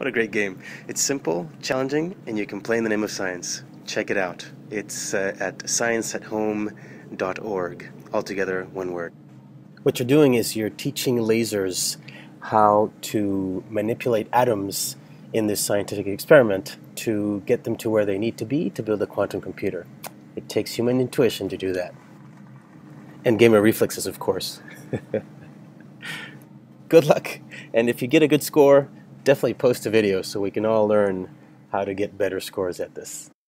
What a great game. It's simple, challenging, and you can play in the name of science. Check it out. It's at scienceathome.org. Altogether, one word. What you're doing is you're teaching lasers how to manipulate atoms in this scientific experiment to get them to where they need to be to build a quantum computer. It takes human intuition to do that. And gamer reflexes, of course. Good luck, and if you get a good score, definitely post a video so we can all learn how to get better scores at this.